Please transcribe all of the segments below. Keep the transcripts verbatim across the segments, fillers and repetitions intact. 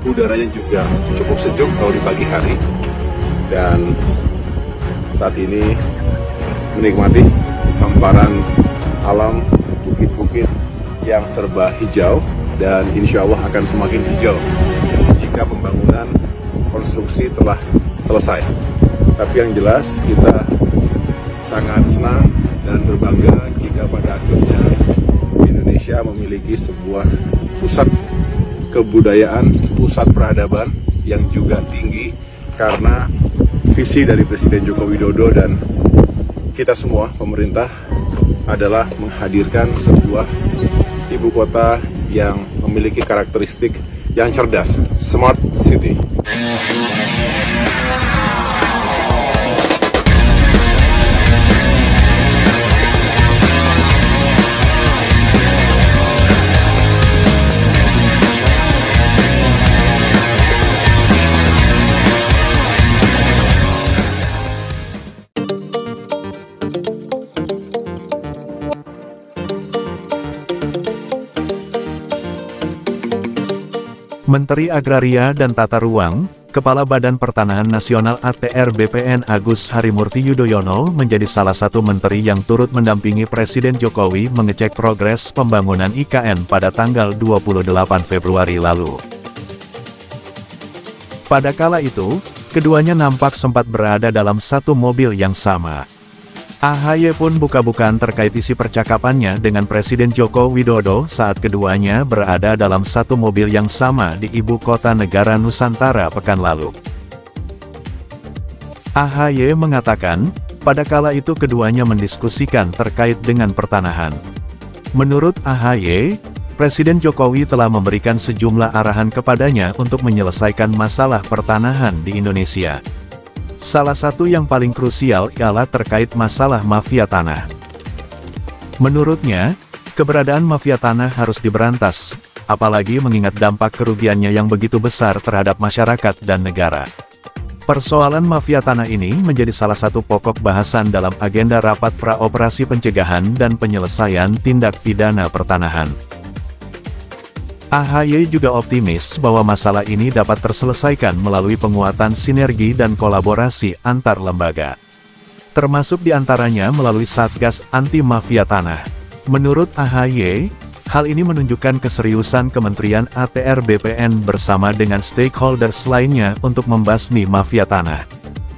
udaranya juga cukup sejuk kalau di pagi hari, dan saat ini menikmati hamparan alam bukit-bukit yang serba hijau, dan insya Allah akan semakin hijau jika pembangunan konstruksi telah selesai. Tapi yang jelas kita sangat senang dan berbangga jika pada akhirnya Indonesia memiliki sebuah pusat kebudayaan, pusat peradaban yang juga tinggi, karena visi dari Presiden Joko Widodo dan kita semua pemerintah adalah menghadirkan sebuah ibu kota yang memiliki karakteristik yang cerdas, smart city. Menteri Agraria dan Tata Ruang, Kepala Badan Pertanahan Nasional A T R B P N Agus Harimurti Yudhoyono menjadi salah satu menteri yang turut mendampingi Presiden Jokowi mengecek progres pembangunan I K N pada tanggal dua puluh delapan Februari lalu. Pada kala itu, keduanya nampak sempat berada dalam satu mobil yang sama. A H Y pun buka-bukaan terkait isi percakapannya dengan Presiden Joko Widodo saat keduanya berada dalam satu mobil yang sama di ibu kota negara Nusantara pekan lalu. A H Y mengatakan, pada kala itu keduanya mendiskusikan terkait dengan pertanahan. Menurut A H Y, Presiden Jokowi telah memberikan sejumlah arahan kepadanya untuk menyelesaikan masalah pertanahan di Indonesia. Salah satu yang paling krusial ialah terkait masalah mafia tanah. Menurutnya, keberadaan mafia tanah harus diberantas, apalagi mengingat dampak kerugiannya yang begitu besar terhadap masyarakat dan negara. Persoalan mafia tanah ini menjadi salah satu pokok bahasan dalam agenda rapat praoperasi pencegahan dan penyelesaian tindak pidana pertanahan. A H Y juga optimis bahwa masalah ini dapat terselesaikan melalui penguatan sinergi dan kolaborasi antar lembaga. Termasuk diantaranya melalui Satgas Anti Mafia Tanah. Menurut A H Y, hal ini menunjukkan keseriusan Kementerian A T R B P N bersama dengan stakeholders lainnya untuk membasmi mafia tanah.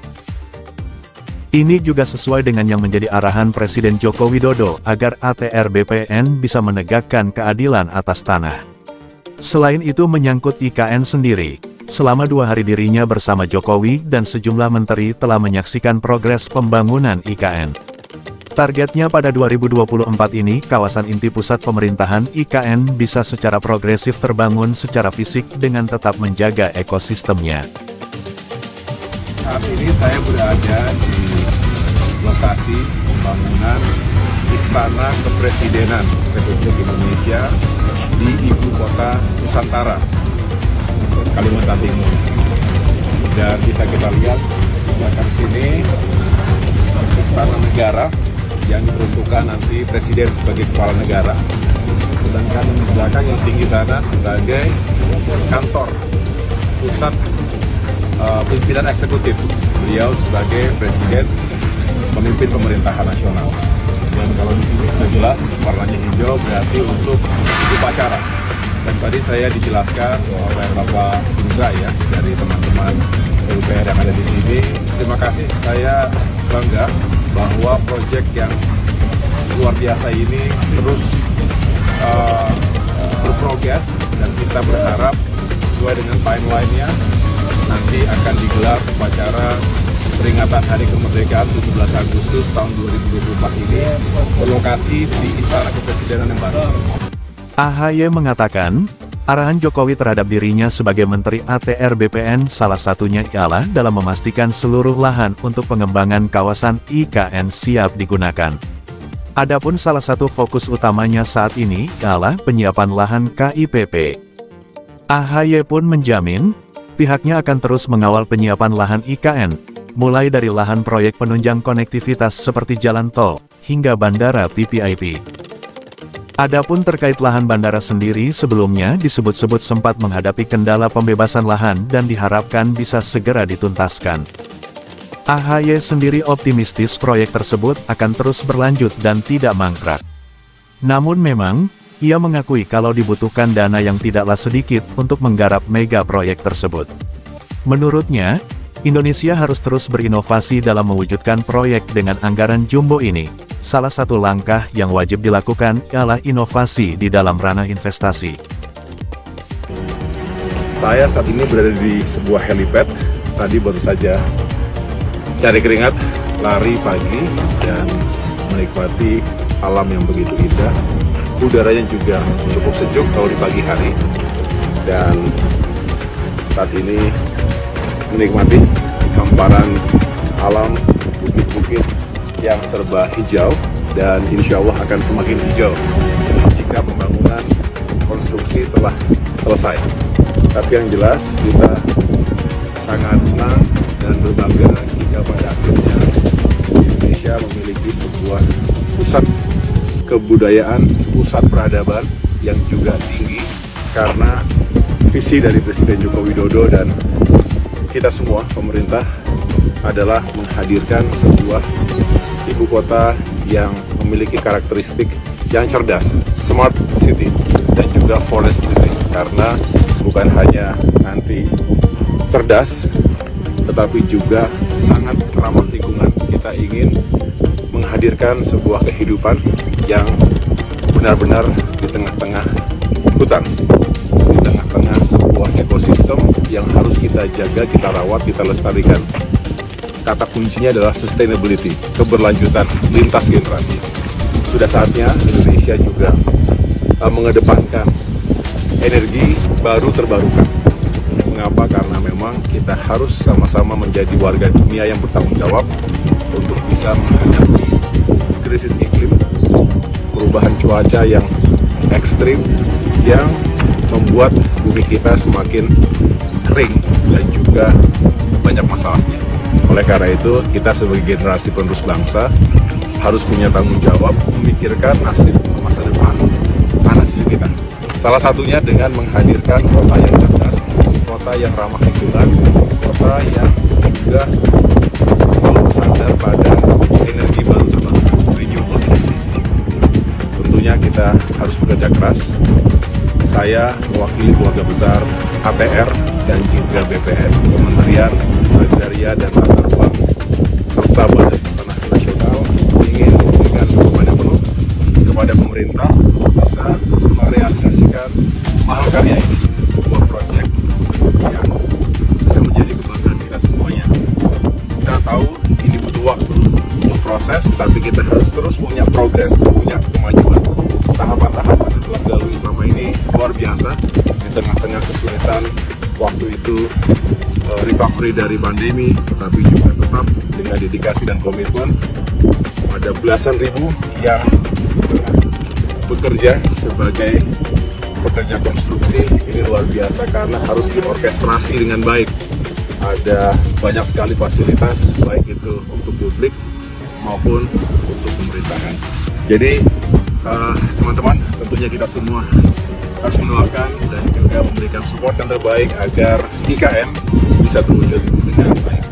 Ini juga sesuai dengan yang menjadi arahan Presiden Joko Widodo agar A T R B P N bisa menegakkan keadilan atas tanah. Selain itu menyangkut I K N sendiri, selama dua hari dirinya bersama Jokowi dan sejumlah menteri telah menyaksikan progres pembangunan I K N. Targetnya pada dua ribu dua puluh empat ini kawasan inti pusat pemerintahan I K N bisa secara progresif terbangun secara fisik dengan tetap menjaga ekosistemnya. Saat ini saya berada di lokasi pembangunan Istana Kepresidenan Republik Indonesia di ibu kota Nusantara, Kalimantan Timur. Dan bisa kita lihat di belakang sini Istana Negara yang diperuntukkan nanti Presiden sebagai kepala negara. Sedangkan di belakang yang tinggi sana sebagai kantor pusat uh, pimpinan eksekutif. Beliau sebagai Presiden memimpin pemerintahan nasional. Dan kalau di sini sudah jelas warnanya hijau berarti untuk upacara. Dan tadi saya dijelaskan oleh Bapak Indra ya dari teman-teman D P R yang ada di sini. Terima kasih, saya bangga bahwa proyek yang luar biasa ini terus uh, berprogres, dan kita berharap sesuai dengan timeline-nya nanti akan digelar upacara peringatan Hari Kemerdekaan tujuh belas Agustus tahun dua ribu dua puluh empat ini berlokasi di Istana Kepresidenan yang baru. A H Y mengatakan, arahan Jokowi terhadap dirinya sebagai Menteri A T R B P N salah satunya ialah dalam memastikan seluruh lahan untuk pengembangan kawasan I K N siap digunakan. Adapun salah satu fokus utamanya saat ini ialah penyiapan lahan K I P P. A H Y pun menjamin, pihaknya akan terus mengawal penyiapan lahan I K N, mulai dari lahan proyek penunjang konektivitas seperti jalan tol, hingga bandara V V I P. Adapun terkait lahan bandara sendiri sebelumnya disebut-sebut sempat menghadapi kendala pembebasan lahan dan diharapkan bisa segera dituntaskan. A H Y sendiri optimistis proyek tersebut akan terus berlanjut dan tidak mangkrak. Namun memang, ia mengakui kalau dibutuhkan dana yang tidaklah sedikit untuk menggarap mega proyek tersebut. Menurutnya, Indonesia harus terus berinovasi dalam mewujudkan proyek dengan anggaran jumbo ini. Salah satu langkah yang wajib dilakukan ialah inovasi di dalam ranah investasi. Saya saat ini berada di sebuah helipad. Tadi baru saja cari keringat, lari pagi, dan menikmati alam yang begitu indah. Udaranya juga cukup sejuk kalau di pagi hari. Dan saat ini menikmati hamparan alam bukit-bukit yang serba hijau, dan insya Allah akan semakin hijau jika pembangunan konstruksi telah selesai. Tapi yang jelas kita sangat senang dan berbangga jika pada akhirnya Indonesia memiliki sebuah pusat kebudayaan, pusat peradaban yang juga tinggi karena visi dari Presiden Joko Widodo dan kita semua, pemerintah, adalah menghadirkan sebuah ibu kota yang memiliki karakteristik yang cerdas, smart city, dan juga forest city. Karena bukan hanya nanti cerdas, tetapi juga sangat ramah lingkungan. Kita ingin menghadirkan sebuah kehidupan yang benar-benar di tengah-tengah hutan, di tengah-tengah sebuah ekosistem yang harus kita jaga, kita rawat, kita lestarikan. Kata kuncinya adalah sustainability, keberlanjutan lintas generasi. Sudah saatnya Indonesia juga uh, mengedepankan energi baru terbarukan. Mengapa? Karena memang kita harus sama-sama menjadi warga dunia yang bertanggung jawab untuk bisa menghadapi krisis iklim, perubahan cuaca yang ekstrim, yang membuat bumi kita semakin kering dan juga banyak masalahnya. Oleh karena itu, kita sebagai generasi penerus bangsa harus punya tanggung jawab memikirkan nasib masa depan anak cucu kita. Salah satunya dengan menghadirkan kota yang cerdas, kota yang ramah lingkungan, kota yang juga selalu bersandar pada energi baru terbarukan, renewable energy. Tentunya kita harus bekerja keras. Saya mewakili keluarga besar A P R dan juga B P N, Kementerian Agraria dan Tata Ruang, serta Badan Tanah Nasional ingin memberikan kepada penuh kepada pemerintah bisa merealisasikan mahakarya ini, sebuah proyek yang bisa menjadi kebanggaan kita semuanya. Kita tahu ini butuh waktu, butuh proses, tapi kita harus terus punya progres, punya kemajuan. Tahapan-tahapan yang telah dilalui selama ini luar biasa di tengah-tengah kesulitan waktu itu, uh, recovery dari pandemi, tetapi juga tetap dengan dedikasi dan komitmen. Ada belasan ribu yang bekerja sebagai pekerja konstruksi. Ini luar biasa karena harus diorkestrasi dengan baik. Ada banyak sekali fasilitas, baik itu untuk publik maupun untuk pemerintahan. Jadi teman-teman, uh, tentunya kita semua harus mendoakan dan juga memberikan support yang terbaik agar I K N bisa terwujud dengan baik.